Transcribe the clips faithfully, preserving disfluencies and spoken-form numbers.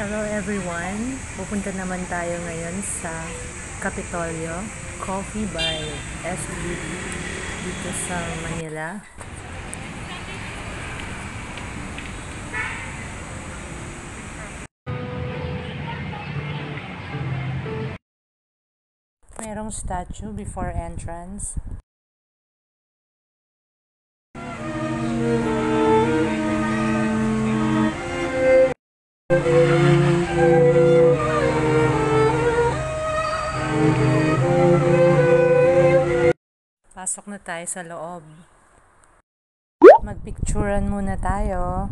Hello everyone! Pupunta naman tayo ngayon sa Capitolio Coffee by S B D dito sa Manila. Merong statue before entrance. Pasok na tayo sa loob. Magpicturean muna tayo.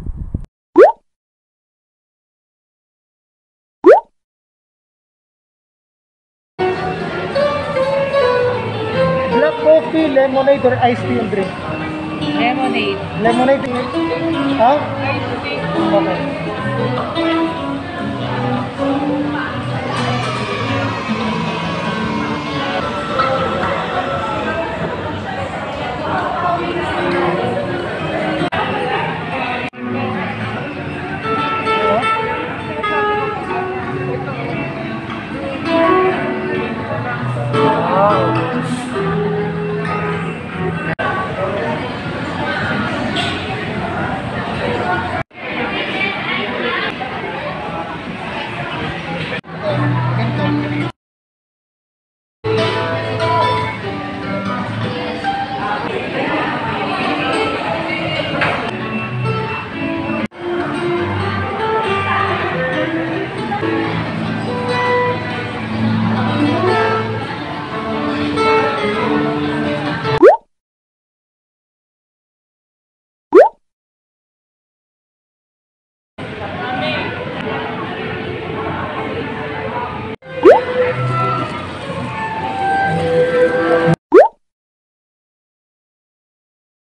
Black coffee, lemonade, or iced tea and drink? Lemonade. Lemonade, ha? Okay.